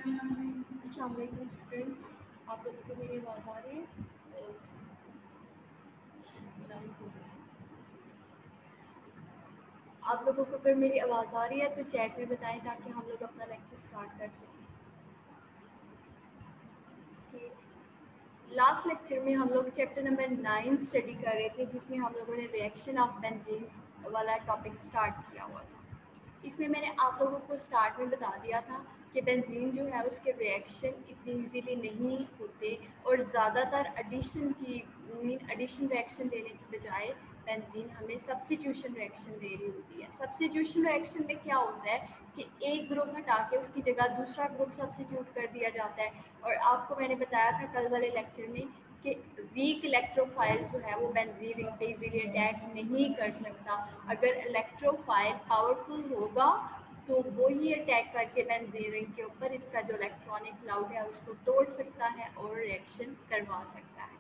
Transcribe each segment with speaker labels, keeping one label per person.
Speaker 1: अस्सलाम वालेकुम स्टूडेंट्स, आप लोगों को मेरी आवाज़ आ रही है? आप लोगों को अगर मेरी आवाज़ आ रही है तो चैट में बताएं ताकि हम लोग अपना लेक्चर स्टार्ट कर सकें। लास्ट लेक्चर में हम लोग चैप्टर नंबर 9 स्टडी कर रहे थे, जिसमें हम लोगों ने रिएक्शन ऑफ बेंजीन वाला टॉपिक स्टार्ट किया हुआ था। इसमें मैंने आप लोगों को स्टार्ट में बता दिया था कि बेंजीन जो है उसके रिएक्शन इतनी इजीली नहीं होते और ज़्यादातर एडिशन रिएक्शन देने की बजाय बेंजीन हमें सब्स्टिट्यूशन रिएक्शन दे रही होती है। सब्स्टिट्यूशन रिएक्शन में क्या होता है कि एक ग्रुप हटा के उसकी जगह दूसरा ग्रुप सब्स्टिट्यूट कर दिया जाता है। और आपको मैंने बताया था कल वाले लेक्चर में कि वीक इलेक्ट्रोफाइल जो है वो बेंजीन रिंग पे इजीली अटैक नहीं कर सकता। अगर इलेक्ट्रोफाइल पावरफुल होगा तो वो ही अटैक करके बेंजीन रिंग के ऊपर इसका जो इलेक्ट्रॉनिक क्लाउड है उसको तोड़ सकता है और रिएक्शन करवा सकता है।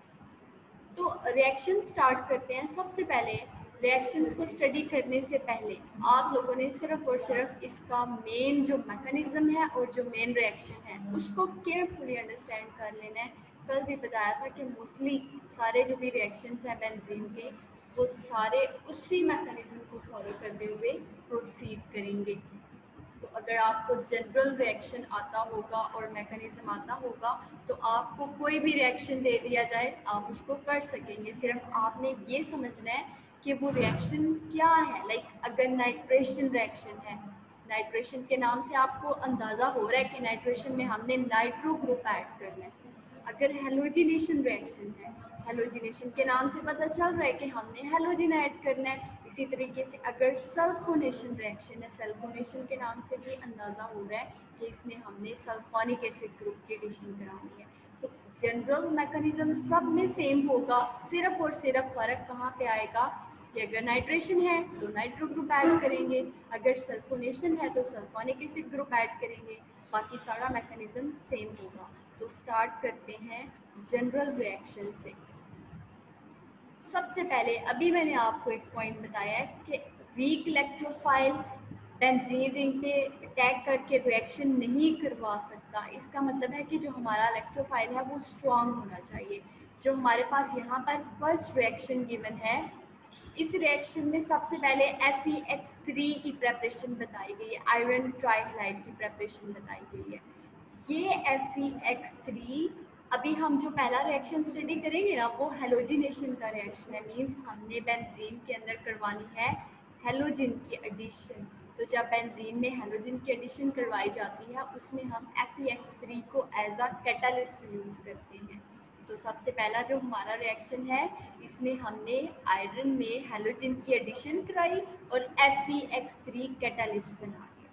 Speaker 1: तो रिएक्शन स्टार्ट करते हैं। सबसे पहले रिएक्शंस को स्टडी करने से पहले आप लोगों ने सिर्फ और सिर्फ इसका मेन जो मैकेनिज्म है और जो मेन रिएक्शन है उसको केयरफुली अंडरस्टैंड कर लेना है। कल भी बताया था कि मोस्टली सारे जो भी रिएक्शंस हैं बेंजीन के वो सारे उसी मैकेनिज्म को फॉलो करते हुए प्रोसीड करेंगे। तो अगर आपको जनरल रिएक्शन आता होगा और मैकेनिज्म आता होगा तो आपको कोई भी रिएक्शन दे दिया जाए आप उसको कर सकेंगे। सिर्फ आपने ये समझना है कि वो रिएक्शन क्या है। लाइक अगर नाइट्रेशन रिएक्शन है, नाइट्रेशन के नाम से आपको अंदाज़ा हो रहा है कि नाइट्रेशन में हमने नाइट्रो ग्रुप ऐड करना है। अगर हेलोजिनेशन रिएक्शन है, हेलोजिनेशन के नाम से पता चल रहा है कि हमने हेलोजन ऐड करना है। इसी तरीके से अगर सल्फोनेशन रिएक्शन है, सल्फोनेशन के नाम से भी अंदाज़ा हो रहा है कि इसमें हमने सल्फोनिक एसिड ग्रुप की एडिशन करानी है। तो जनरल मैकेनिज्म सब में सेम होगा, सिर्फ और सिर्फ फ़र्क कहाँ पे आएगा कि अगर नाइट्रेशन है तो नाइट्रो ग्रुप ऐड करेंगे, अगर सल्फोनेशन है तो सल्फोनिक एसिड ग्रुप ऐड करेंगे, बाकी सारा मैकेनिज्म सेम होगा। तो स्टार्ट करते हैं जनरल रिएक्शन से। सबसे पहले अभी मैंने आपको एक पॉइंट बताया है कि वीक इलेक्ट्रोफाइल बेंजीन रिंग पे अटैक करके रिएक्शन नहीं करवा सकता। इसका मतलब है कि जो हमारा इलेक्ट्रोफाइल है वो स्ट्रॉन्ग होना चाहिए। जो हमारे पास यहाँ पर फर्स्ट रिएक्शन गिवन है, इस रिएक्शन में सबसे पहले FeX3 की प्रेपरेशन बताई गई है, आयरन ट्राइहाइड की प्रेपरेशन बताई गई है। ये FeX3 अभी हम जो पहला रिएक्शन स्टडी करेंगे ना वो हेलोजिनेशन का रिएक्शन है। मींस हमने बेंजीन के अंदर करवानी है हेलोजन की एडिशन। तो जब बेंजीन में हेलोजन की एडिशन करवाई जाती है उसमें हम FeX3 को एज अ कैटालिस्ट यूज़ करते हैं। तो सबसे पहला जो हमारा रिएक्शन है इसमें हमने आयरन में हेलोजन की एडिशन कराई और FeX3 कैटालिस्ट बना दिया।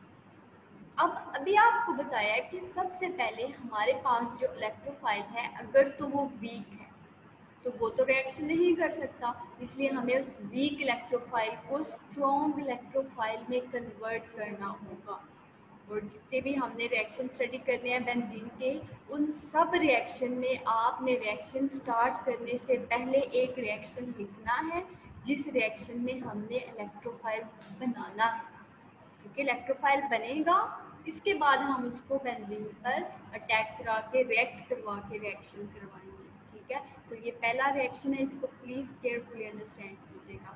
Speaker 1: अब अभी आपको बताया कि सबसे पहले हमारे पास जो इलेक्ट्रोफाइल है अगर तो वो वीक है तो वो तो रिएक्शन नहीं कर सकता, इसलिए हमें उस वीक इलेक्ट्रोफाइल को स्ट्रॉन्ग इलेक्ट्रोफाइल में कन्वर्ट करना होगा। और जितने भी हमने रिएक्शन स्टडी करने हैं बेंजीन के, उन सब रिएक्शन में आपने रिएक्शन स्टार्ट करने से पहले एक रिएक्शन लिखना है जिस रिएक्शन में हमने इलेक्ट्रोफाइल बनाना है, क्योंकि इलेक्ट्रोफाइल बनेगा इसके बाद हम उसको बेंजीन पर अटैक करा के रिएक्ट करवा के रिएक्शन करवाएंगे। ठीक है, तो ये पहला रिएक्शन है, इसको प्लीज़ केयरफुली अंडरस्टैंड कीजिएगा।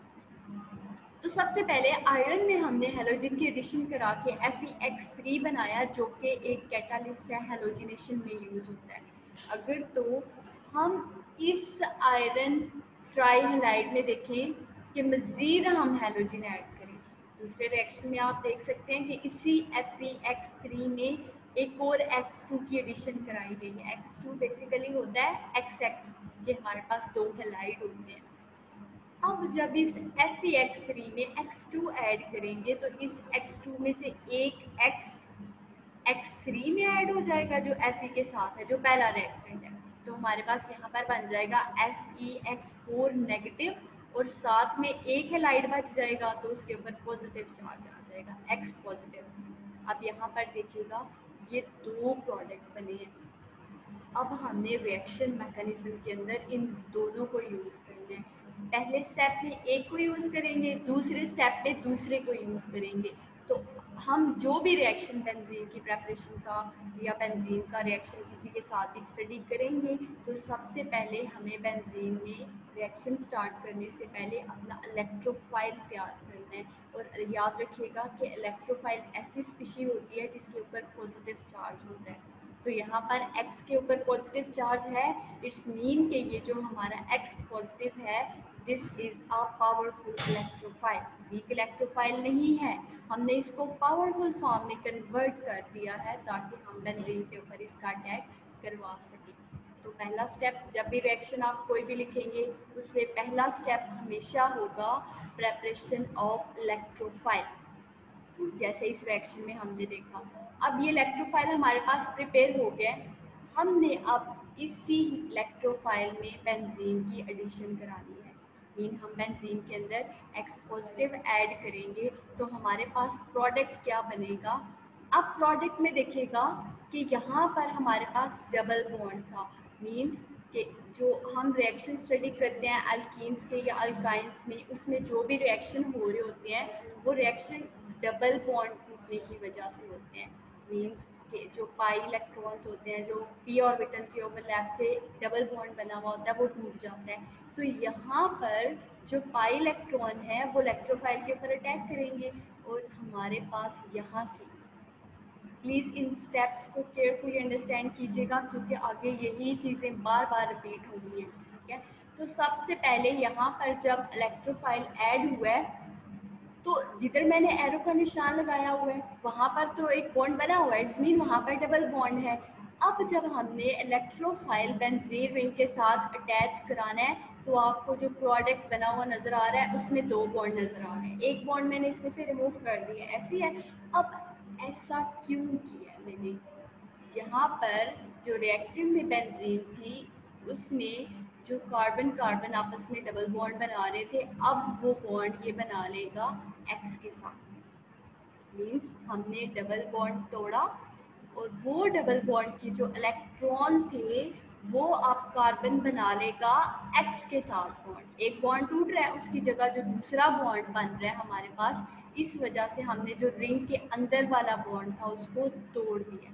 Speaker 1: तो सबसे पहले आयरन में हमने हेलोजन की एडिशन करा के FeX3 बनाया जो कि एक कैटालिस्ट है, हेलोजिनेशन में यूज होता है। अगर तो हम इस आयरन ट्राइहाइड में देखें कि मज़ीद हम हेलोजन ऐड करें, दूसरे रिएक्शन में आप देख सकते हैं कि इसी FeX3 में एक और X2 की एडिशन कराई गई है। X2 बेसिकली होता है XX, कि हमारे पास दो हेलाइड होते हैं। अब जब इस FeX3 में X2 ऐड करेंगे तो इस X2 में से एक X3 में ऐड हो जाएगा जो Fe के साथ है, जो पहला रिएक्टेंट है। तो हमारे पास यहाँ पर बन जाएगा FeX4 नेगेटिव और साथ में एक हेलाइड बच जाएगा तो उसके ऊपर पॉजिटिव चार्ज आ जाएगा, X पॉजिटिव। अब यहाँ पर देखिएगा ये दो प्रोडक्ट बने हैं। अब हमने रिएक्शन मैकेनिज्म के अंदर इन दोनों को यूज़ करना है। पहले स्टेप में एक को यूज़ करेंगे, दूसरे स्टेप पे दूसरे को यूज़ करेंगे। तो हम जो भी रिएक्शन बेंजीन की प्रेपरेशन का या बेंजीन का रिएक्शन किसी के साथ भी स्टडी करेंगे, तो सबसे पहले हमें बेंजीन में रिएक्शन स्टार्ट करने से पहले अपना इलेक्ट्रोफाइल तैयार करना है। और याद रखिएगा कि इलेक्ट्रोफाइल ऐसी स्पीशी होती है जिसके ऊपर पॉजिटिव चार्ज होता है। तो यहाँ पर X के ऊपर पॉजिटिव चार्ज है, इट्स मीन कि ये जो हमारा X पॉजिटिव है, this is a powerful electrophile. Weak electrophile नहीं है, हमने इसको पावरफुल फॉर्म में कन्वर्ट कर दिया है ताकि हम बेंजीन के ऊपर इसका अटैक करवा सकें। तो पहला स्टेप, जब भी रिएक्शन आप कोई भी लिखेंगे उसमें पहला स्टेप हमेशा होगा प्रेपरेशन ऑफ इलेक्ट्रोफाइल, जैसे इस रिएक्शन में हमने देखा। अब ये इलेक्ट्रोफाइल हमारे पास प्रिपेयर हो गया, हमने अब इसी इलेक्ट्रोफाइल में बेंजीन की एडिशन करानी है। मीन हम बेंजीन के अंदर X पॉजिटिव ऐड करेंगे तो हमारे पास प्रोडक्ट क्या बनेगा। अब प्रोडक्ट में देखिएगा कि यहाँ पर हमारे पास डबल बॉन्ड था, मीन्स कि जो हम रिएक्शन स्टडी करते हैं अल्कीन्स के या अल्काइंस में, उसमें जो भी रिएक्शन हो रहे होते हैं वो रिएक्शन डबल बॉन्ड टूटने की वजह से होते हैं। मीन्स कि जो पाई इलेक्ट्रॉन्स होते हैं, जो पी ऑर्बिटल के ओवरलैप से डबल बॉन्ड बना हुआ होता है, वो टूट जाता है। तो यहाँ पर जो पाई इलेक्ट्रॉन है वो इलेक्ट्रोफाइल के ऊपर अटैक करेंगे और हमारे पास यहाँ से, प्लीज़ इन स्टेप्स को केयरफुली अंडरस्टैंड कीजिएगा क्योंकि आगे यही चीज़ें बार बार रिपीट होंगी हैं, ठीक है। तो सबसे पहले यहाँ पर जब इलेक्ट्रोफाइल ऐड हुआ है तो जिधर मैंने एरो का निशान लगाया हुआ है वहाँ पर तो एक बॉन्ड बना हुआ है, इट्स मीन वहाँ पर डबल बॉन्ड है। अब जब हमने इलेक्ट्रोफाइल बेंजीन रिंग के साथ अटैच कराना है तो आपको जो प्रोडक्ट बना हुआ नज़र आ रहा है उसमें दो बॉन्ड नज़र आ रहे हैं, एक बॉन्ड मैंने इसमें से रिमूव कर दिया है, ऐसी है। अब ऐसा क्यों किया मैंने, यहाँ पर जो रिएक्टिव में बेंजीन थी उसमें जो कार्बन कार्बन आपस में डबल बॉन्ड बना रहे थे, अब वो बॉन्ड ये बना लेगा X के साथ। मीन्स हमने डबल बॉन्ड तोड़ा और वो डबल बॉन्ड की जो इलेक्ट्रॉन थे वो अब कार्बन बना लेगा X के साथ बॉन्ड। एक बॉन्ड टूट रहा है, उसकी जगह जो दूसरा बॉन्ड बन रहा है हमारे पास, इस वजह से हमने जो रिंग के अंदर वाला बॉन्ड था उसको तोड़ दिया।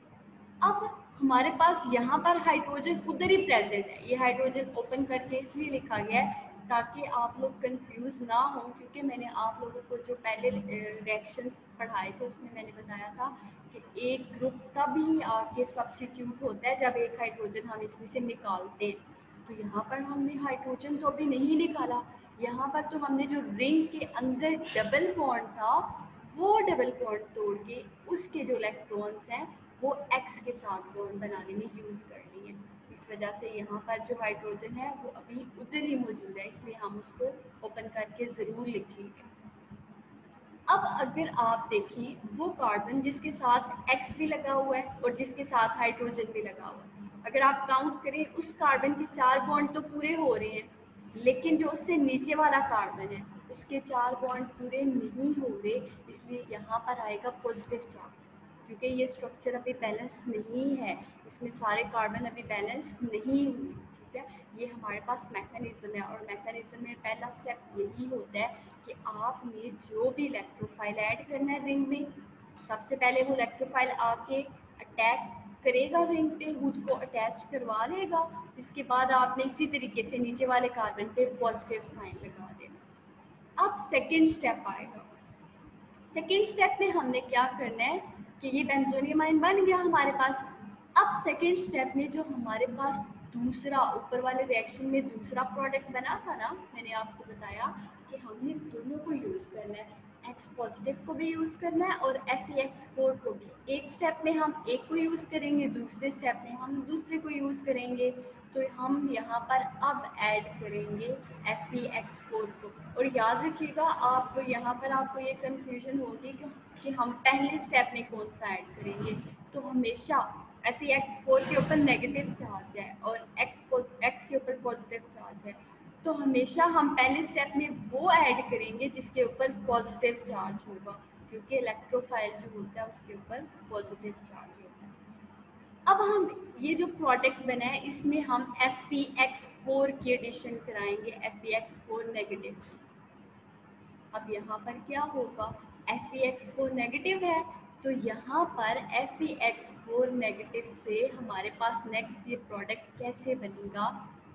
Speaker 1: अब हमारे पास यहाँ पर हाइड्रोजन उधर ही प्रेजेंट है, ये हाइड्रोजन ओपन करके इसलिए लिखा गया है ताकि आप लोग कंफ्यूज ना हो, क्योंकि मैंने आप लोगों को जो पहले रिएक्शंस पढ़ाए थे उसमें मैंने बताया था कि एक ग्रुप तभी आके सब्स्टिट्यूट होता है जब एक हाइड्रोजन हम इसमें से निकालते हैं। तो यहाँ पर हमने हाइड्रोजन तो अभी नहीं निकाला, यहाँ पर तो हमने जो रिंग के अंदर डबल बॉन्ड था वो डबल बॉन्ड तोड़ के उसके जो इलेक्ट्रॉन्स हैं वो X के साथ बॉन्ड बनाने में यूज़ कर लिए। इस वजह से यहाँ पर जो हाइड्रोजन है वो अभी उधर ही मौजूद है, इसलिए हम उसको ओपन करके ज़रूर लिखेंगे। अब अगर आप देखिए वो कार्बन जिसके साथ X भी लगा हुआ है और जिसके साथ हाइड्रोजन भी लगा हुआ है, अगर आप काउंट करें उस कार्बन के 4 बॉन्ड तो पूरे हो रहे हैं, लेकिन जो उससे नीचे वाला कार्बन है उसके 4 बॉन्ड पूरे नहीं हो रहे, इसलिए यहाँ पर आएगा पॉजिटिव चार्ज। क्योंकि ये स्ट्रक्चर अभी बैलेंस नहीं है, इसमें सारे कार्बन अभी बैलेंस नहीं हुए, ठीक है। ये हमारे पास मैकेनिज्म है और मैकेनिज्म में पहला स्टेप यही होता है कि आपने जो भी इलेक्ट्रोफाइल ऐड करना है रिंग में, सबसे पहले वो इलेक्ट्रोफाइल आके अटैक करेगा रिंग पे, खुद को अटैच करवा लेगा, इसके बाद आपने इसी तरीके से नीचे वाले कार्बन पे पॉजिटिव साइन लगा देना। अब सेकेंड स्टेप आएगा, सेकेंड स्टेप में हमने क्या करना है कि ये बेंजोनियम आयन बन गया हमारे पास। अब सेकेंड स्टेप में जो हमारे पास दूसरा ऊपर वाले रिएक्शन में दूसरा प्रोडक्ट बना था ना, मैंने आपको बताया कि हमने दोनों को यूज़ करना है, X पॉजिटिव को भी यूज़ करना है और Fe(X4) को भी। एक स्टेप में हम एक को यूज़ करेंगे, दूसरे स्टेप में हम दूसरे को यूज़ करेंगे। तो हम यहाँ पर अब ऐड करेंगे Fe(X4) को। और याद रखिएगा आप यहाँ पर आपको ये कन्फ्यूजन होगी कि हम पहले स्टेप में कौन सा ऐड करेंगे। तो हमेशा Fe(X4) के ऊपर नेगेटिव चार्ज है और X के ऊपर पॉजिटिव चार्ज है, तो हमेशा हम पहले स्टेप में वो ऐड करेंगे जिसके ऊपर पॉजिटिव चार्ज होगा, क्योंकि इलेक्ट्रोफाइल जो होता है उसके ऊपर पॉजिटिव चार्ज होता है। अब हम ये जो प्रोडक्ट बना है इसमें हम Fe(X4) की एडिशन कराएंगे, Fe(X4) नेगेटिव। अब यहाँ पर क्या होगा, Fe(X4) नेगेटिव है, तो यहाँ पर Fe(X4) नेगेटिव से हमारे पास नेक्स्ट ये प्रोडक्ट कैसे बनेगा।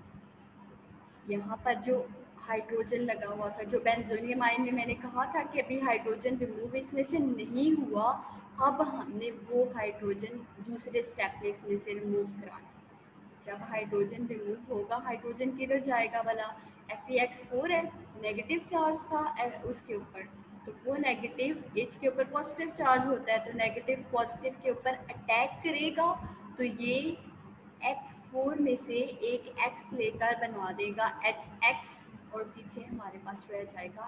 Speaker 1: यहाँ पर जो हाइड्रोजन लगा हुआ था, जो बेंजोनियम आयन में मैंने कहा था कि अभी हाइड्रोजन रिमूव इसमें से नहीं हुआ, अब हमने वो हाइड्रोजन दूसरे स्टेप में इसमें से रिमूव कराना। जब हाइड्रोजन रिमूव होगा, हाइड्रोजन किधर जाएगा वाला, Fe(X4) है, नेगेटिव चार्ज था उसके ऊपर, तो वो नेगेटिव H के ऊपर पॉजिटिव चार्ज होता है, तो नेगेटिव पॉजिटिव के ऊपर अटैक करेगा, तो ये X4 में से एक X लेकर बना देगा HX, और पीछे हमारे पास रह जाएगा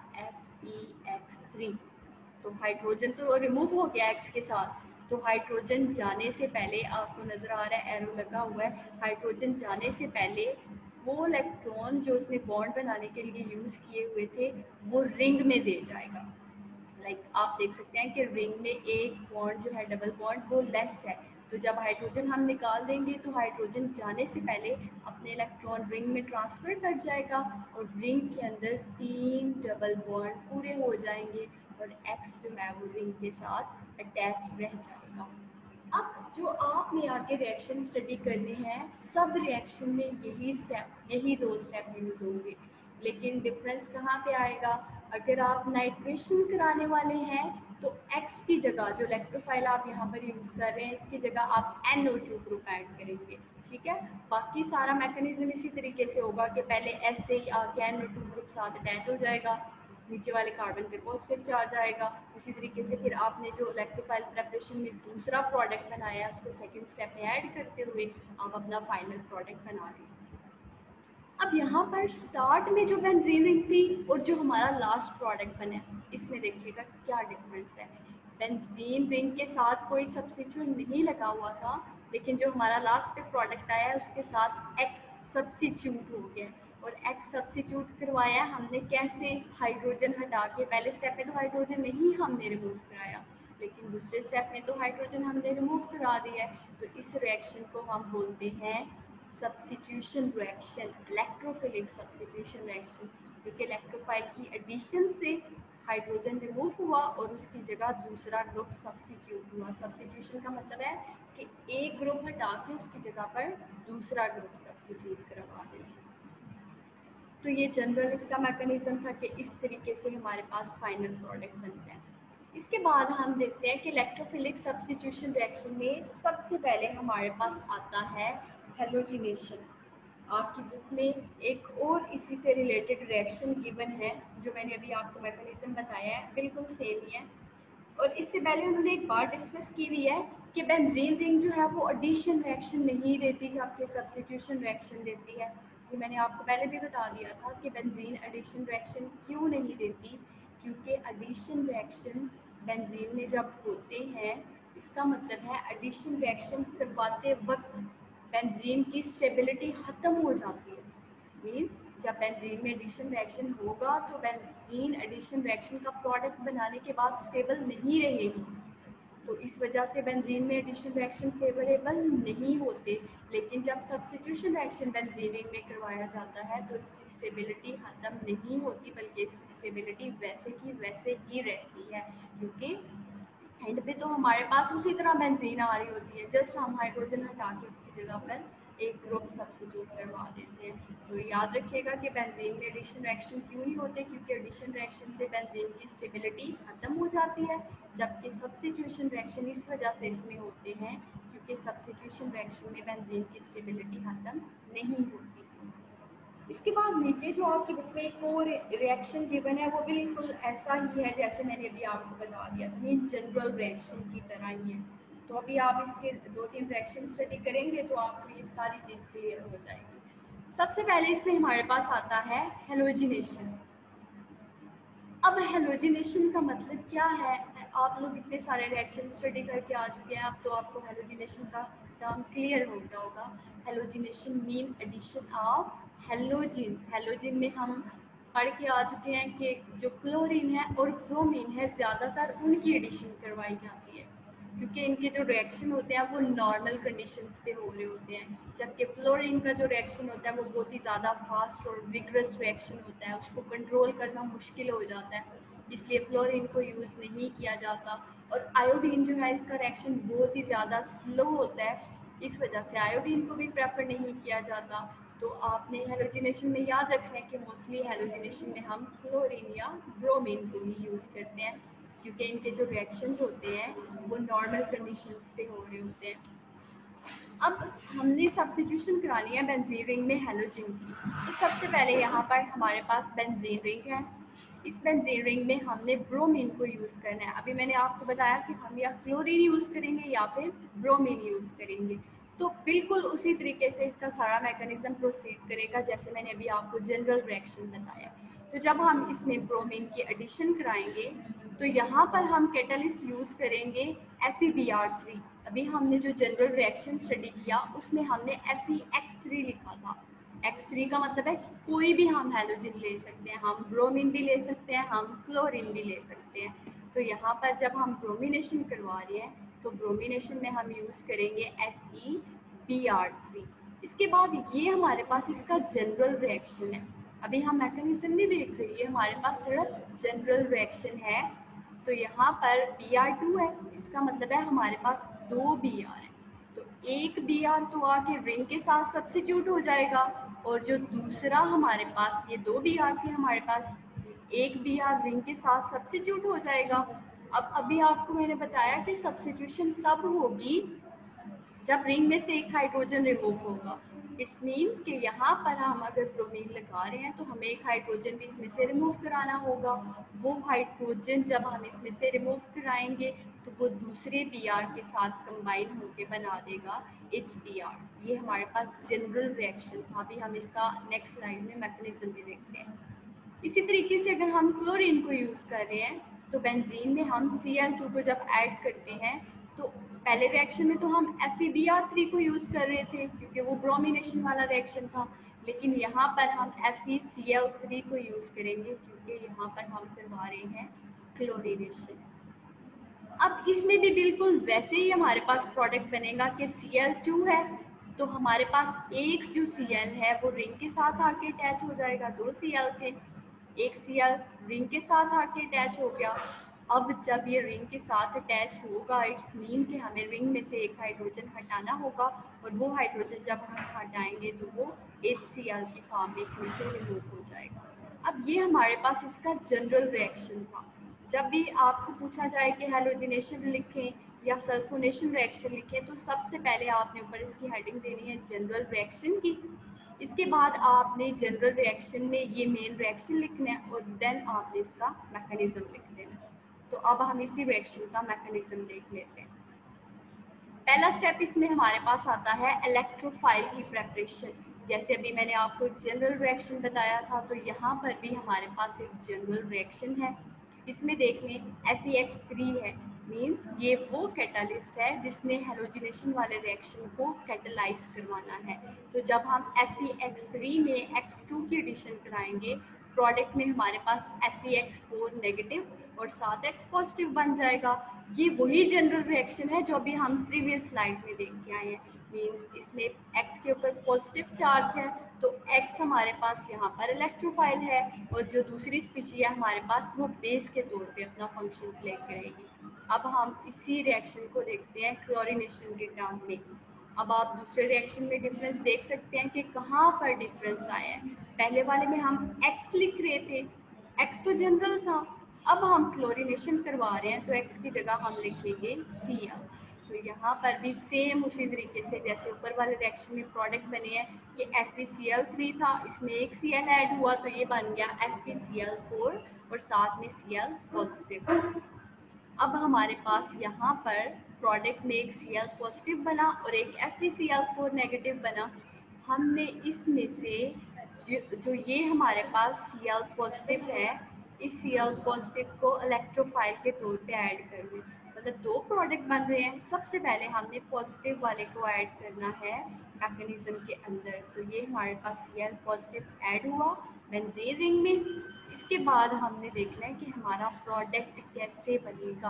Speaker 1: FeX3। तो हाइड्रोजन तो रिमूव हो गया X के साथ, तो हाइड्रोजन जाने से पहले, आपको नज़र आ रहा है एरो लगा हुआ है, हाइड्रोजन जाने से पहले वो इलेक्ट्रॉन जो उसने बॉन्ड बनाने के लिए यूज़ किए हुए थे वो रिंग में दे जाएगा। आप देख सकते हैं कि रिंग में एक बॉन्ड जो है डबल बॉन्ड वो लेस है, तो जब हाइड्रोजन हम निकाल देंगे तो हाइड्रोजन जाने से पहले अपने इलेक्ट्रॉन रिंग में ट्रांसफ़र कर जाएगा और रिंग के अंदर 3 डबल बॉन्ड पूरे हो जाएंगे और एक्स जो है वो रिंग के साथ अटैच रह जाएगा। अब जो आपने आगे रिएक्शन स्टडी करने हैं, सब रिएक्शन में यही दो स्टेप यूज़ होंगे, लेकिन डिफरेंस कहाँ पे आएगा। अगर आप नाइट्रेशन कराने वाले हैं तो X की जगह जो इलेक्ट्रोफाइल आप यहाँ पर यूज़ कर रहे हैं, इसकी जगह आप NO2 ग्रुप ऐड करेंगे, ठीक है। बाकी सारा मैकेनिज्म इसी तरीके से होगा कि पहले S से ही आके NO2 ग्रुप साथ अटैच हो जाएगा, नीचे वाले कार्बन पे पॉजिटिव चार्ज आएगा। इसी तरीके से फिर आपने जो इलेक्ट्रोफाइल प्रेपरेशन में दूसरा प्रोडक्ट बनाया उसको सेकंड स्टेप में ऐड करते हुए आप अपना फाइनल प्रोडक्ट बना रहे हैं। अब यहाँ पर स्टार्ट में जो बेंजीन रिंग थी और जो हमारा लास्ट प्रोडक्ट बना, इसमें देखिएगा क्या डिफरेंस है। बेंजीन रिंग के साथ कोई सब्स्टिट्यूट नहीं लगा हुआ था, लेकिन जो हमारा लास्ट पे प्रोडक्ट आया है उसके साथ एक्स सब्स्टिट्यूट हो गया, और एक्स सब्स्टिट्यूट करवाया हमने कैसे, हाइड्रोजन हटा के। पहले स्टेप में तो हाइड्रोजन नहीं हमने रिमूव कराया, लेकिन दूसरे स्टेप में तो हाइड्रोजन हमने रिमूव करा दिया है, तो इस रिएक्शन को हम बोलते हैं substitution reaction, electrophilic substitution reaction, क्योंकि इलेक्ट्रोफाइल की एडिशन से हाइड्रोजन रिमूव हुआ और उसकी जगह दूसरा ग्रुप सब्स्टिट्यूट हुआ। सब्स्टिट्यूशन का मतलब है कि एक ग्रुप हटा के उसकी जगह पर दूसरा ग्रुप सब्स्टिट्यूट करवा दें। तो ये जनरल इसका मैकेनिज्म था कि इस तरीके से हमारे पास फाइनल प्रोडक्ट बनता है। इसके बाद हम देखते हैं कि इलेक्ट्रोफिलिक सब्स्टिट्यूशन रिएक्शन में सबसे पहले हमारे पास आता है हेलोजिनेशन। आपकी बुक में एक और इसी से रिलेटेड रिएक्शन गिवन है, जो मैंने अभी आपको मैकेनिज्म बताया है, बिल्कुल सेम ही है। और इससे पहले उन्होंने एक बात डिस्कस की हुई है कि बेंजीन रिंग जो है वो एडिशन रिएक्शन नहीं देती जबकि सब्स्टिट्यूशन रिएक्शन देती है। ये मैंने आपको पहले भी बता दिया था कि बेंजीन एडिशन रिएक्शन क्यों नहीं देती, क्योंकि एडिशन रिएक्शन बेंजीन में जब होते हैं, इसका मतलब है एडिशन रिएक्शन करवाते वक्त बेंजीन की स्टेबिलिटी ख़त्म हो जाती है। मीन्स जब बेंजीन में एडिशन रिएक्शन होगा तो बेंजीन एडिशन रिएक्शन का प्रोडक्ट बनाने के बाद स्टेबल नहीं रहेगी, तो इस वजह से बेंजीन में एडिशन रिएक्शन फेवरेबल नहीं होते। लेकिन जब सब्स्टिट्यूशन रिएक्शन बेंजीन में करवाया जाता है तो इसकी स्टेबिलिटी ख़त्म नहीं होती, बल्कि इसकी स्टेबिलिटी वैसे की वैसे ही रहती है, क्योंकि एंड पे तो हमारे पास उसी तरह बेंजीन आ रही होती है, जस्ट हम हाइड्रोजन हटा के उसकी जगह पर एक ग्रुप सब्स्टिट्यूट करवा देते हैं। तो याद रखिएगा कि बेंजीन में एडिशन रिएक्शन क्यों नहीं होते, क्योंकि एडिशन रिएक्शन से बेंजीन की स्टेबिलिटी ख़त्म हो जाती है, जबकि सब्स्टिट्यूशन रिएक्शन इस वजह से इसमें होते हैं क्योंकि सब्स्टिट्यूशन रिएक्शन में बेंजीन की स्टेबिलिटी ख़त्म नहीं होती। इसके बाद नीचे जो आपकी बुक में एक और रिएक्शन गिवन है वो बिल्कुल ऐसा ही है जैसे मैंने अभी आपको बता दिया था, मीन जनरल रिएक्शन की तरह ही है। तो अभी आप इसके 2-3 रिएक्शन स्टडी करेंगे तो आपको ये सारी चीज़ क्लियर हो जाएगी। सबसे पहले इसमें हमारे पास आता है हेलोजिनेशन। अब हेलोजिनेशन का मतलब क्या है, आप लोग इतने सारे रिएक्शन स्टडी करके आ चुके हैं, अब तो आपको हेलोजिनेशन का टर्म क्लियर हो गया होगा। Halogenation mean addition of halogen. Halogen में हम पढ़ के आ चुके हैं कि जो क्लोरीन है और ब्रोमीन है, ज़्यादातर उनकी एडिशन करवाई जाती है, क्योंकि इनके जो रिएक्शन होते हैं वो नॉर्मल कंडीशंस पे हो रहे होते हैं, जबकि फ्लोरीन का जो रिएक्शन होता है वो बहुत ही ज़्यादा फास्ट और विगरस रिएक्शन होता है, उसको कंट्रोल करना मुश्किल हो जाता है। इसलिए फ्लोरीन को यूज़ नहीं किया जाता। और आयोडीन जो है इसका रिएक्शन बहुत ही ज़्यादा स्लो होता है, इस वजह से आयोडीन को भी प्रेफर नहीं किया जाता। तो आपने हेलोजिनेशन में याद रखना है कि मोस्टली हेलोजिनेशन में हम क्लोरीन या ब्रोमीन को ही यूज़ करते हैं, क्योंकि इनके जो रिएक्शंस होते हैं वो नॉर्मल कंडीशंस पे हो रहे होते हैं। अब हमने सब्स्टिट्यूशन करानी है बेंजीन रिंग में हैलोजन की। तो सबसे पहले यहाँ पर हमारे पास बेंजीन रिंग है। इस बेंजीन रिंग में हमने ब्रोमीन को यूज़ करना है। अभी मैंने आपको बताया कि हम या क्लोरीन यूज़ करेंगे या फिर ब्रोमीन यूज़ करेंगे। तो बिल्कुल उसी तरीके से इसका सारा मैकेनिज्म प्रोसीड करेगा जैसे मैंने अभी आपको जनरल रिएक्शन बताया। तो जब हम इसमें ब्रोमीन की एडिशन कराएंगे तो यहाँ पर हम कैटलिस्ट यूज़ करेंगे FeBr3। अभी हमने जो जनरल रिएक्शन स्टडी किया उसमें हमने FeX3 लिखा था। X3 का मतलब है कोई भी हम हैलोजन ले सकते हैं, हम ब्रोमीन भी ले सकते हैं, हम क्लोरीन भी ले सकते हैं। तो यहाँ पर जब हम ब्रोमिनेशन करवा रहे हैं तो ब्रोमिनेशन में हम यूज़ करेंगे FeBr3। इसके बाद ये हमारे पास इसका जनरल रिएक्शन है। अभी हम मैकेनिज्म नहीं देख रहे, ये हमारे पास सिर्फ जनरल रिएक्शन है। तो यहाँ पर Br2 है, इसका मतलब है हमारे पास 2 Br है। तो एक Br तो आके रिंग के साथ सब्स्टिट्यूट हो जाएगा, और जो दूसरा हमारे पास ये 2 Br थे हमारे पास, एक Br रिंग के साथ सब्स्टिट्यूट हो जाएगा। अब अभी आपको मैंने बताया कि सब्स्टिट्यूशन तब होगी जब रिंग में से एक हाइड्रोजन रिमूव होगा। इट्स मीन कि यहाँ पर हम अगर ब्रोमीन लगा रहे हैं तो हमें एक हाइड्रोजन भी इसमें से रिमूव कराना होगा। वो हाइड्रोजन जब हम इसमें से रिमूव कराएंगे तो वो दूसरे Br के साथ कंबाइन होकर बना देगा HBr। ये हमारे पास जनरल रिएक्शन था। अभी हम इसका नेक्स्ट स्लाइड में मैकेनिज्म भी देखते हैं। इसी तरीके से अगर हम क्लोरीन को यूज़ कर रहे हैं तो बेंजीन में हम Cl2 को जब ऐड करते हैं तो पहले रिएक्शन में तो हम FeBr3 को यूज़ कर रहे थे क्योंकि वो ब्रोमिनेशन वाला रिएक्शन था, लेकिन यहाँ पर हम FeCl3 को यूज़ करेंगे क्योंकि यहाँ पर हम करवा रहे हैं क्लोरीनेशन। अब इसमें भी बिल्कुल वैसे ही हमारे पास प्रोडक्ट बनेगा कि Cl2 है तो हमारे पास एक जो Cl है वो रिंग के साथ आके अटैच हो जाएगा। 2 Cl थे, एक Cl रिंग के साथ आके अटैच हो गया। अब जब ये रिंग के साथ अटैच होगा इट्स मीन कि हमें रिंग में से एक हाइड्रोजन हटाना होगा, और वो हाइड्रोजन जब हम हटाएंगे तो वो HCl की फॉर्म में इसमें से रिमूव हो जाएगा। अब ये हमारे पास इसका जनरल रिएक्शन था। जब भी आपको पूछा जाए कि हैलोजिनेशन लिखें या सल्फोनेशन रिएक्शन लिखें तो सबसे पहले आपने ऊपर इसकी हेडिंग देनी है जनरल रिएक्शन की। इसके बाद आपने जनरल रिएक्शन में ये मेन रिएक्शन लिखना है और देन आपने इसका मैकेनिज्म लिख देना। तो अब हम इसी रिएक्शन का मैकेनिज्म देख लेते हैं। पहला स्टेप इसमें हमारे पास आता है इलेक्ट्रोफाइल की प्रेपरेशन। जैसे अभी मैंने आपको जनरल रिएक्शन बताया था तो यहाँ पर भी हमारे पास एक जनरल रिएक्शन है। इसमें देख लें FeX3 है, मीन्स ये वो कैटलिस्ट है जिसने हेलोजिनेशन वाले रिएक्शन को कैटलाइज करवाना है। तो जब हम FeX3 में X2 की एडिशन कराएंगे प्रोडक्ट में हमारे पास FeX4 नेगेटिव और 7X पॉजिटिव बन जाएगा। ये वही जनरल रिएक्शन है जो अभी हम प्रीवियस स्लाइड में देख के आए हैं। मीन्स इसमें X के ऊपर पॉजिटिव चार्ज है तो X हमारे पास यहाँ पर इलेक्ट्रोफाइल है, और जो दूसरी स्पीशी है हमारे पास वो बेस के तौर पे अपना फंक्शन प्ले करेगी। अब हम इसी रिएक्शन को देखते हैं क्लोरीनेशन के टर्म में। अब आप दूसरे रिएक्शन में डिफरेंस देख सकते हैं कि कहाँ पर डिफरेंस आया है। पहले वाले में हम X लिख रहे थे, X तो जनरल था। अब हम क्लोरीनेशन करवा रहे हैं तो X की जगह हम लिखेंगे Cl। तो यहाँ पर भी सेम उसी तरीके से जैसे ऊपर वाले रिएक्शन में प्रोडक्ट बने हैं कि FeCl3 था, इसमें एक Cl ऐड हुआ तो ये बन गया FeCl4 और साथ में Cl पॉजिटिव। अब हमारे पास यहाँ पर प्रोडक्ट में एक Cl पॉजिटिव बना और एक FeCl4 नेगेटिव बना। हमने इसमें से जो ये हमारे पास Cl पॉजिटिव है इस Cl पॉजिटिव को इलेक्ट्रोफाइल के तौर पे ऐड कर दें। मतलब दो प्रोडक्ट बन रहे हैं, सबसे पहले हमने पॉजिटिव वाले को ऐड करना है मैकेनिज्म के अंदर। तो ये हमारे पास Cl पॉजिटिव ऐड हुआ बेंजीन रिंग में। इसके बाद हमने देखना है कि हमारा प्रोडक्ट कैसे बनेगा।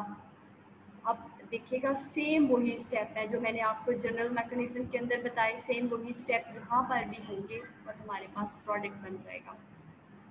Speaker 1: अब देखिएगा सेम वही स्टेप है जो मैंने आपको जनरल मैकेनिज्म के अंदर बताए, सेम वही स्टेप यहाँ पर भी होंगे और हमारे पास प्रोडक्ट बन जाएगा।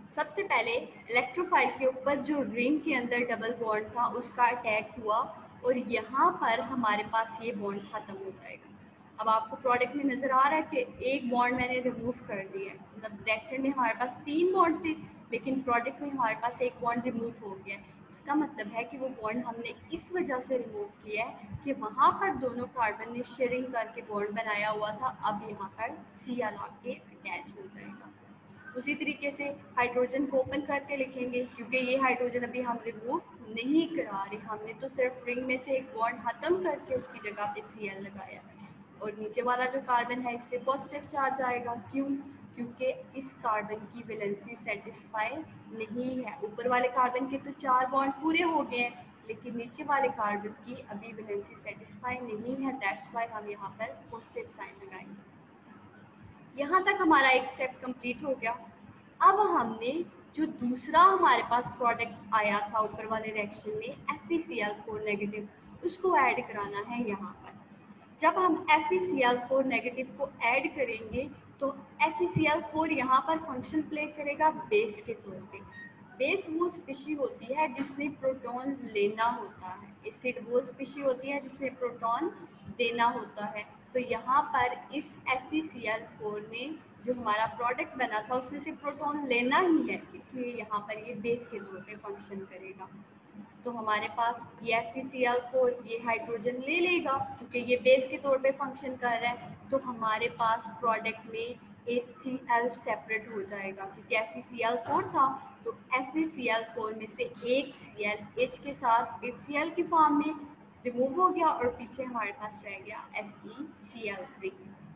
Speaker 1: सबसे पहले इलेक्ट्रोफाइल के ऊपर जो रिंग के अंदर डबल बॉन्ड था उसका अटैक हुआ और यहाँ पर हमारे पास ये बॉन्ड ख़त्म हो जाएगा। अब आपको प्रोडक्ट में नज़र आ रहा है कि एक बॉन्ड मैंने रिमूव कर दिया है, मतलब रिएक्टेंट में हमारे पास 3 बॉन्ड थे लेकिन प्रोडक्ट में हमारे पास एक बॉन्ड रिमूव हो गया है। इसका मतलब है कि वो बॉन्ड हमने इस वजह से रिमूव किया है कि वहाँ पर दोनों कार्बन ने शेयरिंग करके बॉन्ड बनाया हुआ था, अब यहाँ पर Cl आके अटैच हो जाएगा। उसी तरीके से हाइड्रोजन को ओपन करके लिखेंगे, क्योंकि ये हाइड्रोजन अभी हम रिमूव नहीं करा रहे, हमने तो सिर्फ रिंग में से एक बॉन्ड खत्म करके उसकी जगह पे Cl लगाया और नीचे वाला जो कार्बन है इस पर पॉजिटिव चार्ज आएगा। क्यों? क्योंकि इस कार्बन की वैलेंसी सेटिस्फाई नहीं है। ऊपर वाले कार्बन के तो 4 बॉन्ड पूरे हो गए हैं लेकिन नीचे वाले कार्बन की अभी वैलेंसी सेटिस्फाई नहीं है, दैट्स वाई हम यहाँ पर पॉजिटिव साइन लगाएंगे। यहाँ तक हमारा एक स्टेप कंप्लीट हो गया। अब हमने जो दूसरा हमारे पास प्रोडक्ट आया था ऊपर वाले रिएक्शन में FeCl4 नेगेटिव, उसको ऐड कराना है यहाँ पर। जब हम FeCl4 नेगेटिव को ऐड करेंगे तो FeCl4 यहाँ पर फंक्शन प्ले करेगा बेस के तौर पे। बेस वो स्पीशी होती है जिसने प्रोटॉन लेना होता है, एसिड वो स्पीशी होती है जिसने प्रोटॉन देना होता है। तो यहाँ पर इस FeCl4 ने जो हमारा प्रोडक्ट बना था उसमें से प्रोटॉन लेना ही है, इसलिए यहाँ पर ये बेस के तौर पे फंक्शन करेगा। तो हमारे पास ये FeCl4 ये हाइड्रोजन ले लेगा क्योंकि ये बेस के तौर पे फंक्शन कर रहा है, तो हमारे पास प्रोडक्ट में HCl सेपरेट हो जाएगा क्योंकि FeCl4 था तो FeCl4 में से एक Cl H के साथ HCl की फॉर्म में रिमूव हो गया और पीछे हमारे पास रह गया FeCl3।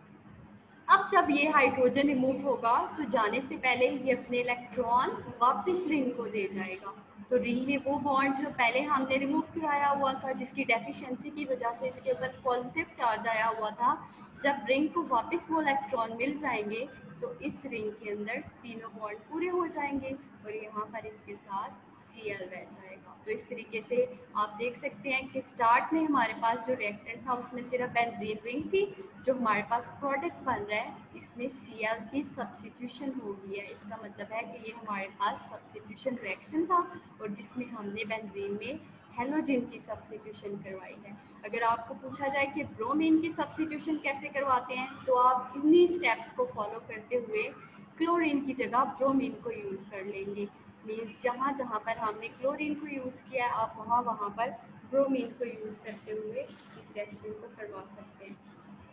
Speaker 1: अब जब ये हाइड्रोजन रिमूव होगा तो जाने से पहले ये अपने इलेक्ट्रॉन वापस रिंग को दे जाएगा। तो रिंग में वो बॉन्ड जो पहले हमने रिमूव कराया हुआ था जिसकी डेफिशिएंसी की वजह से इसके ऊपर पॉजिटिव चार्ज आया हुआ था, जब रिंग को वापस वो इलेक्ट्रॉन मिल जाएंगे तो इस रिंग के अंदर तीनों बॉन्ड पूरे हो जाएंगे और यहाँ पर इसके साथ Cl रह जाएगा। तो इस तरीके से आप देख सकते हैं कि स्टार्ट में हमारे पास जो रिएक्टेंट था उसमें सिर्फ बेंजीन रिंग थी, जो हमारे पास प्रोडक्ट बन रहा है इसमें Cl की सब्स्टिट्यूशन हो गई है। इसका मतलब है कि ये हमारे पास सब्स्टिट्यूशन रिएक्शन था और जिसमें हमने बेंजीन में हेलोजन की सब्स्टिट्यूशन करवाई है। अगर आपको पूछा जाए कि ब्रोमीन की सब्स्टिट्यूशन कैसे करवाते हैं तो आप इन्हीं स्टेप्स को फॉलो करते हुए क्लोरीन की जगह ब्रोमीन को यूज़ कर लेंगे। मीन्स जहाँ जहाँ पर हमने क्लोरीन को यूज़ किया है आप वहाँ वहाँ पर ब्रोमीन को यूज़ करते हुए इस रिएक्शन को करवा सकते हैं।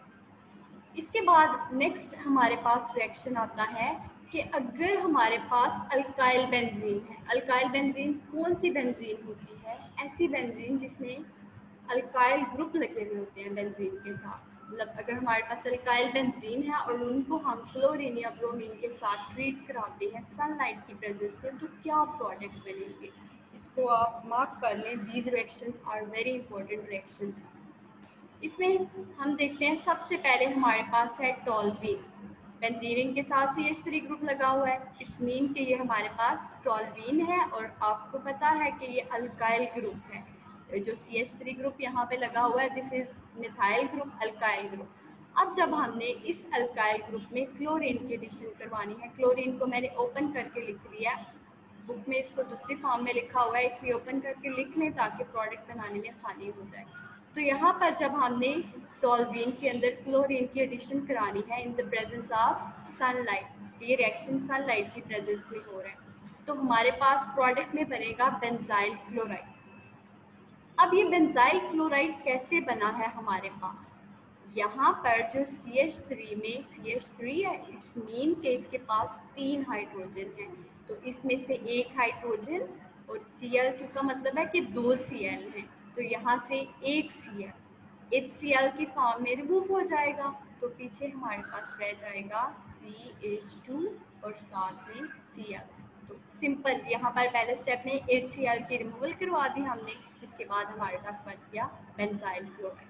Speaker 1: इसके बाद नेक्स्ट हमारे पास रिएक्शन आता है कि अगर हमारे पास अल्काइल बेंजीन है। अल्काइल बेंजीन कौन सी बेंजीन होती है? ऐसी बेंजीन जिसमें अल्काइल ग्रुप लगे हुए होते हैं बेंजीन के साथ। मतलब अगर हमारे पास अल्काइल बेंजीन है और उनको हम क्लोरीन या ब्रोमीन के साथ ट्रीट कराते हैं सनलाइट की प्रेजेंस में तो क्या प्रोडक्ट बनेंगे? इसको आप मार्क कर लें, these reactions are very important reactions. इसमें हम देखते हैं सबसे पहले हमारे पास है टॉल्वीन। बेंजीन के साथ CH3 ग्रुप लगा हुआ है, इट्स मीन कि ये हमारे पास टॉल्वीन है और आपको पता है कि ये अल्काइल ग्रुप है। जो CH3 ग्रुप यहाँ पे लगा हुआ है this is methyl group, alkyl group. अब जब हमने इस अल्काइल ग्रुप में क्लोरीन की एडिशन करवानी है, क्लोरीन को मैंने ओपन करके लिख दिया, बुक में इसको दूसरी फॉर्म में लिखा हुआ है इसलिए ओपन करके लिख लें ताकि प्रोडक्ट बनाने में आसानी हो जाए। तो यहाँ पर जब हमने टॉल्वीन के अंदर क्लोरीन की एडिशन करानी है in the presence of sunlight, ये रिएक्शन सनलाइट की प्रेजेंस में हो रहा है, तो हमारे पास प्रोडक्ट में बनेगा बेंजाइल क्लोराइड। अब ये बेंजाइल क्लोराइड कैसे बना है हमारे पास? यहाँ पर जो CH3 में CH3 है इट्स मीन के इसके पास 3 हाइड्रोजन है, तो इसमें से एक हाइड्रोजन और Cl2 का मतलब है कि 2 Cl हैं, तो यहाँ से एक Cl HCl की फॉर्म में रिमूव हो जाएगा, तो पीछे हमारे पास रह जाएगा CH2 और साथ में Cl। तो सिंपल यहाँ पर पहले स्टेप में HCl की रिमूवल करवा दी हमने, इसके बाद हमारे पास बच गया बेंजाइल क्लोराइड।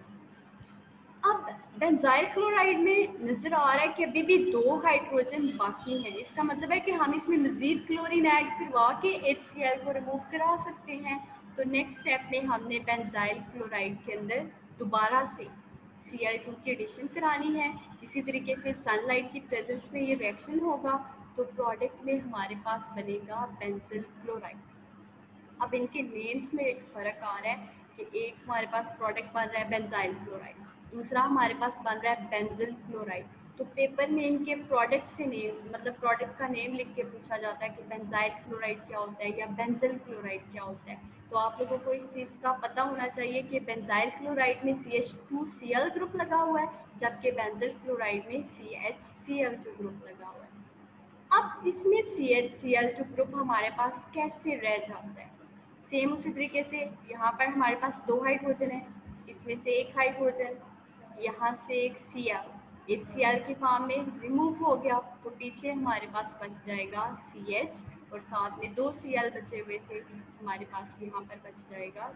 Speaker 1: अब बेंजाइल क्लोराइड में नजर आ रहा है कि अभी भी 2 हाइड्रोजन बाकी हैं, इसका मतलब है कि हम इसमें मजीद क्लोरीन ऐड करवा के HCl को रिमूव करा सकते हैं। तो नेक्स्ट स्टेप में हमने बेंजाइल क्लोराइड के अंदर दोबारा से Cl2 की एडिशन करानी है। इसी तरीके से सनलाइट की प्रेजेंस में ये रिएक्शन होगा, तो तो प्रोडक्ट में हमारे पास बनेगा बेंजिल क्लोराइड। अब इनके नेम्स में फ़र्क आ रहा है कि एक हमारे पास प्रोडक्ट बन रहा है बेंजाइल क्लोराइड, दूसरा हमारे पास बन रहा है बेंजिल क्लोराइड। तो पेपर में इनके प्रोडक्ट से नेम मतलब प्रोडक्ट का नेम लिख के पूछा जाता है कि बेंजाइल क्लोराइड क्या होता है या बेंजिल क्लोराइड क्या होता है। तो आप लोगों को इस चीज़ का पता होना चाहिए कि बेंजाइल क्लोराइड में CH2Cl ग्रुप लगा हुआ है, जबकि बेंजिल क्लोराइड में CHCl2 ग्रुप लगा हुआ है। अब इसमें CHCl2 ग्रुप हमारे पास कैसे रह जाता है? सेम उसी तरीके से यहाँ पर हमारे पास 2 हाइड्रोजन है, इसमें से एक हाइड्रोजन यहाँ से एक HCl की फॉर्म में रिमूव हो गया, तो पीछे हमारे पास बच जाएगा CH और साथ में 2 Cl बचे हुए थे, हमारे पास यहाँ पर बच जाएगा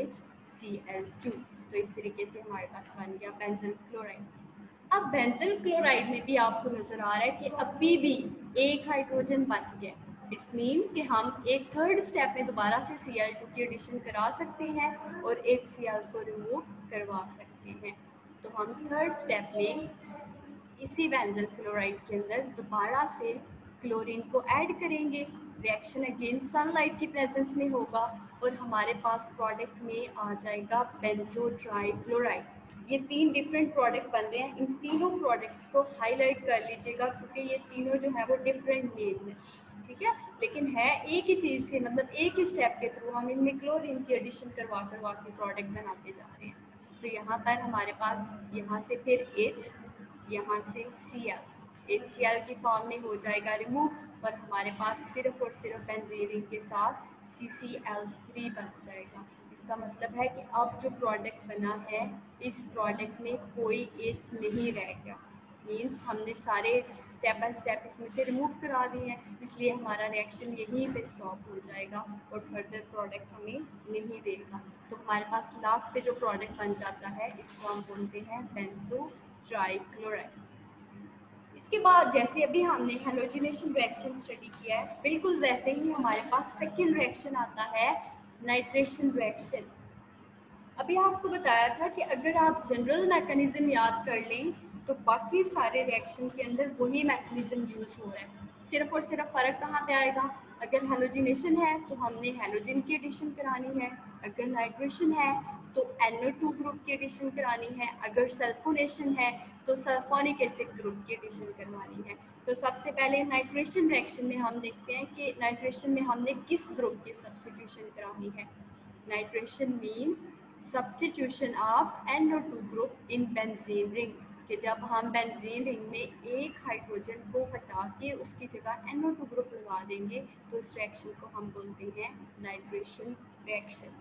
Speaker 1: CHCl2। तो इस तरीके से हमारे पास बन गया बेंजिल क्लोराइड। अब बेंजिल क्लोराइड में भी आपको नजर आ रहा है कि अभी भी एक हाइड्रोजन बच गया। इट्स मीन कि हम एक थर्ड स्टेप में दोबारा से Cl2 की एडिशन करा सकते हैं और एक Cl को रिमूव करवा सकते हैं। तो हम थर्ड स्टेप में इसी बेंजिल क्लोराइड के अंदर दोबारा से क्लोरीन को ऐड करेंगे। रिएक्शन अगेन सनलाइट की प्रेजेंस में होगा और हमारे पास प्रोडक्ट में आ जाएगा बेंजो ट्राइक्लोराइड। ये 3 डिफरेंट प्रोडक्ट बन रहे हैं। इन तीनों प्रोडक्ट्स को हाईलाइट कर लीजिएगा क्योंकि ये तीनों जो है वो डिफरेंट नेम है, ठीक है, लेकिन है एक ही चीज़ से, मतलब एक ही स्टेप के थ्रू हम इनमें क्लोरीन की एडिशन करवा करवा के प्रोडक्ट बनाते जा रहे हैं। तो यहाँ पर हमारे पास यहाँ से फिर H, यहाँ से HCl की फॉर्म में हो जाएगा रिमूव और हमारे पास सिर्फ और सिर्फ बेंजीन के साथ CCl3 बन जाएगा। इसका मतलब है कि अब जो प्रोडक्ट बना है इस प्रोडक्ट में कोई H नहीं रह गया, मीन्स हमने सारे स्टेप बाय स्टेप इसमें से रिमूव करा दिए हैं, इसलिए हमारा रिएक्शन यहीं पे स्टॉप हो जाएगा और फर्दर प्रोडक्ट हमें नहीं देगा। तो हमारे पास लास्ट पे जो प्रोडक्ट बन जाता है इसको हम बोलते हैं बेंजो ट्राइक्लोराइड। इसके बाद जैसे अभी हमने हेलोजिनेशन रिएक्शन स्टडी किया है, बिल्कुल वैसे ही हमारे पास सेकेंड रिएक्शन आता है नाइट्रेशन रिएक्शन। अभी आपको बताया था कि अगर आप जनरल मैकेनिज्म याद कर लें तो बाकी सारे रिएक्शन के अंदर वही मैकेनिज्म यूज हो रहा है। सिर्फ और सिर्फ फ़र्क कहाँ पे आएगा, अगर हेलोजिनेशन है तो हमने हेलोजन की एडिशन करानी है, अगर नाइट्रेशन है तो NO2 ग्रुप की एडिशन करानी है, अगर सल्फोनेशन है तो सल्फोनिक एसिड ग्रुप की एडिशन करवानी है। तो सबसे पहले नाइट्रेशन रिएक्शन में हम देखते हैं कि नाइट्रेशन में हमने किस ग्रुप की सब्स्टिट्यूशन करानी है। Nitration mean substitution of NO2 group in benzene ring, कि जब हम बेंजीन रिंग में एक हाइड्रोजन को हटा के उसकी जगह NO2 ग्रुप लगा देंगे तो इस रिएक्शन को हम बोलते हैं नाइट्रेशन रिएक्शन।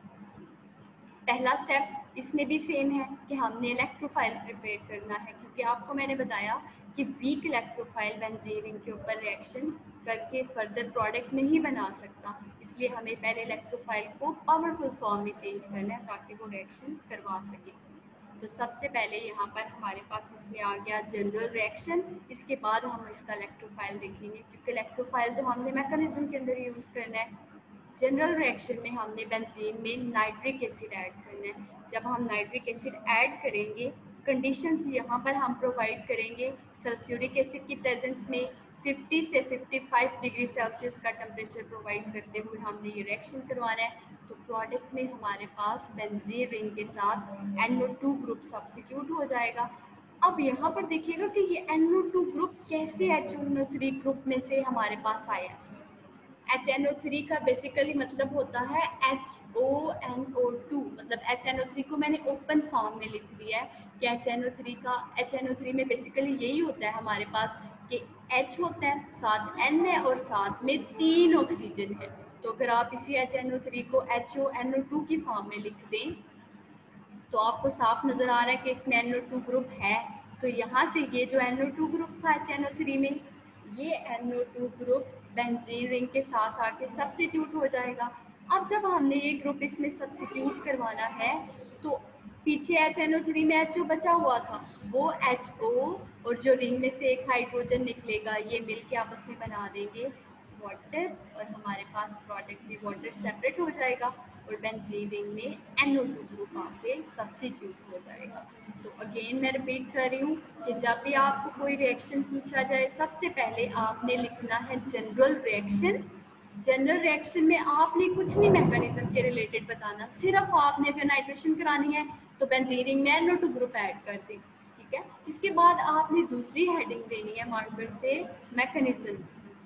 Speaker 1: पहला स्टेप इसमें भी सेम है कि हमने इलेक्ट्रोफाइल प्रिपेयर करना है, क्योंकि आपको मैंने बताया कि वीक इलेक्ट्रोफाइल बेंजीन रिंग के ऊपर रिएक्शन करके फर्दर प्रोडक्ट नहीं बना सकता, इसलिए हमें पहले इलेक्ट्रोफाइल को पावरफुल फॉर्म में चेंज करना है ताकि वो रिएक्शन करवा सके। तो सबसे पहले यहाँ पर हमारे पास इसमें आ गया जनरल रिएक्शन, इसके बाद हम इसका इलेक्ट्रोफाइल देखेंगे क्योंकि इलेक्ट्रोफाइल तो हमने मैकेनिज्म के अंदर यूज़ करना है। जनरल रिएक्शन में हमने बेंजीन में नाइट्रिक एसिड ऐड करना है। जब हम नाइट्रिक एसिड ऐड करेंगे, कंडीशंस यहाँ पर हम प्रोवाइड करेंगे सल्फ्यूरिक एसिड की प्रेजेंस में 50 से 55 डिग्री सेल्सियस का टेम्परेचर प्रोवाइड करते हुए हमने ये रिएक्शन करवाना है। तो प्रोडक्ट में हमारे पास बेंजीन रिंग के साथ NO2 ग्रुप सब्स्टिट्यूट हो जाएगा। अब यहाँ पर देखिएगा कि ये NO2 ग्रुप कैसे HNO3 ग्रुप में से हमारे पास आया। HNO3 का बेसिकली मतलब होता है HONO2, मतलब HNO3 को मैंने ओपन फॉर्म में लिख दिया है कि HNO3 में बेसिकली यही होता है हमारे पास कि H होता है, साथ N है और साथ में 3 ऑक्सीजन है। तो अगर आप इसी HNO3 को HONO2 की फॉर्म में लिख दें तो आपको साफ नज़र आ रहा है कि इसमें NO2 ग्रुप है। तो यहाँ से ये जो NO2 ग्रुप था HNO3 में, ये NO2 ग्रुप बेंजीन रिंग के साथ आके सब्स्टिट्यूट हो जाएगा। अब जब हमने ये ग्रुप इसमें सब्स्टिट्यूट करवाना है तो पीछे HNO3 में HO बचा हुआ था, वो HO और जो रिंग में से एक हाइड्रोजन निकलेगा ये मिल के आपस में बना देंगे वाटर और हमारे पास प्रोडक्ट भी वाटर सेपरेट हो जाएगा। और बेंजीन रिंग में NO2 ग्रुप आके सब्स्टिट्यूट हो जाएगा। तो अगेन मैं रिपीट कर रही हूँ कि जब भी आपको कोई रिएक्शन पूछा जाए सबसे पहले आपने लिखना है जनरल रिएक्शन। जनरल रिएक्शन में आपने कुछ नहीं मैकेनिज्म के रिलेटेड बताना, सिर्फ आपने अगर नाइट्रेशन करानी है तो बेंजीन रिंग में NO2 ग्रुप ऐड कर दी, ठीक है। इसके बाद आपने दूसरी हेडिंग देनी है मार्कर से मैकेनिज्म,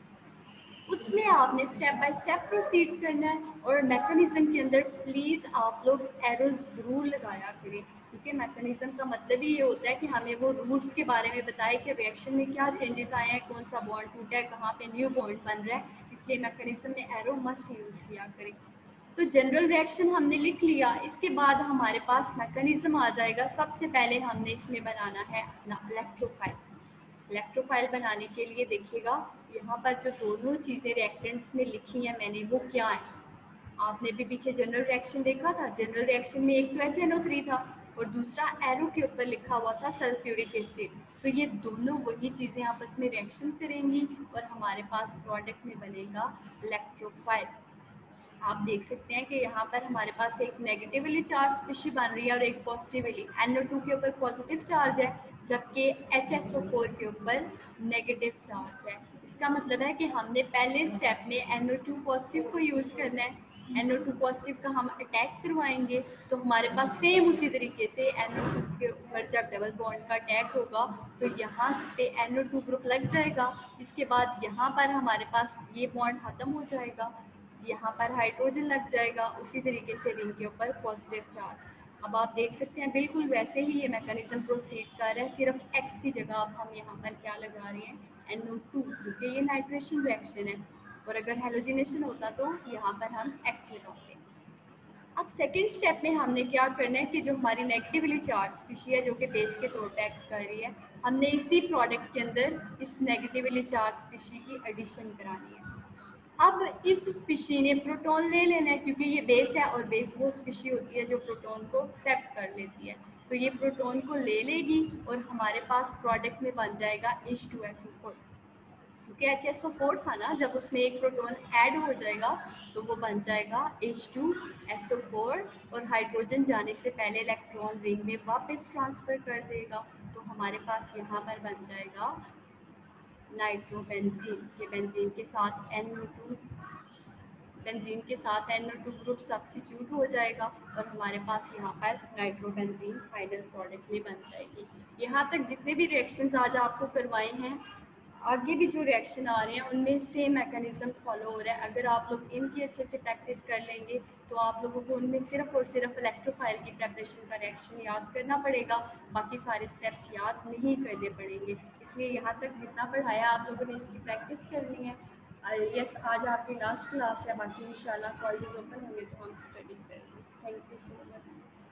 Speaker 1: उसमें आपने स्टेप बाय स्टेप प्रोसीड करना है। और मैकेनिज्म के अंदर प्लीज़ आप लोग एरो ज़रूर लगाया करें, क्योंकि मैकेनिज्म का मतलब ही ये होता है कि हमें वो रूट्स के बारे में बताए कि रिएक्शन में क्या चेंजेस आए हैं, कौन सा बॉन्ड टूटा है, कहाँ पे न्यू बॉन्ड बन रहा है। इसलिए मैकेनिज्म में एरो मस्ट यूज़ किया करें। तो जनरल रिएक्शन हमने लिख लिया, इसके बाद हमारे पास मैकेनिज्म आ जाएगा। सबसे पहले हमने इसमें बनाना है अपना इलेक्ट्रोफाइल। इलेक्ट्रोफाइल बनाने के लिए देखिएगा यहाँ पर जो दोनों चीज़ें रिएक्टेंट्स में लिखी हैं मैंने, वो क्या है। आपने भी पीछे जनरल रिएक्शन देखा था, जनरल रिएक्शन में एक तो HNO3 था और दूसरा एरो के ऊपर लिखा हुआ था सल्फ्यूरिक एसिड। तो ये दोनों वही चीज़ें आपस में रिएक्शन करेंगी और हमारे पास प्रोडक्ट में बनेगा इलेक्ट्रोफाइल। आप देख सकते हैं कि यहाँ पर हमारे पास एक नेगेटिवली चार्ज स्पीशी बन रही है और एक पॉजिटिवली। NO2 के ऊपर पॉजिटिव चार्ज है जबकि HSO4 के ऊपर नेगेटिव चार्ज है। इसका मतलब है कि हमने पहले स्टेप में NO2 पॉजिटिव को यूज़ करना है। NO2 पॉजिटिव का हम अटैक करवाएंगे तो हमारे पास सेम उसी तरीके से NO2 के ऊपर जब डबल बॉन्ड का अटैक होगा तो यहाँ पे NO2 ग्रुप लग जाएगा। इसके बाद यहाँ पर हमारे पास ये बॉन्ड ख़त्म हो जाएगा, यहाँ पर हाइड्रोजन लग जाएगा, उसी तरीके से रिंग के ऊपर पॉजिटिव चार्ज। अब आप देख सकते हैं बिल्कुल वैसे ही ये मैकेनिज्म प्रोसीड कर रहा है, सिर्फ एक्स की जगह अब हम यहाँ पर क्या लगा रहे हैं, NO2, क्योंकि ये नाइट्रेशन रिएक्शन है। और अगर हेलोजिनेशन होता तो यहाँ पर हम एक्स लगाते हैं। अब सेकेंड स्टेप में हमने क्या करना है कि जो हमारी नेगेटिवली चार्ज स्पीशी है जो कि बेस के तौर पर एक्ट कर रही है, हमने इसी प्रोडक्ट के अंदर इस नेगेटिवली चार्ज स्पीशी की एडिशन करानी है। अब इस स्पीशी ने प्रोटॉन ले लेना है क्योंकि ये बेस है और बेस वो स्पीशी होती है जो प्रोटॉन को एक्सेप्ट कर लेती है। तो ये प्रोटॉन को ले लेगी और हमारे पास प्रोडक्ट में बन जाएगा H2SO4, क्योंकि HSO4 था ना, जब उसमें एक प्रोटॉन ऐड हो जाएगा तो वो बन जाएगा H2SO4 और हाइड्रोजन जाने से पहले इलेक्ट्रॉन रिंग में वापस ट्रांसफ़र कर देगा। तो हमारे पास यहाँ पर बन जाएगा नाइट्रोबेंजीन। ये बेंजीन के साथ NO2, बेंजीन के साथ NO2 ग्रुप सब्स्टिट्यूट हो जाएगा और हमारे पास यहाँ पर नाइट्रोबेंजीन फाइनल प्रोडक्ट में बन जाएगी। यहाँ तक जितने भी रिएक्शंस आज आपको करवाए हैं, आगे भी जो रिएक्शन आ रहे हैं उनमें सेम मैकेनिज्म फॉलो हो रहा है। अगर आप लोग इनकी अच्छे से प्रैक्टिस कर लेंगे तो आप लोगों को उनमें सिर्फ और सिर्फ इलेक्ट्रोफाइल की प्रेपरेशन का रिएक्शन याद करना पड़ेगा, बाकी सारे स्टेप्स याद नहीं करने पड़ेंगे। इसलिए यहाँ तक जितना पढ़ाया आप लोगों ने इसकी प्रैक्टिस करनी है। यस, आज आपकी लास्ट क्लास है, बाकी इंशाल्लाह कॉलेज ओपन होंगे तो हम स्टडी करेंगे। Thank you so much.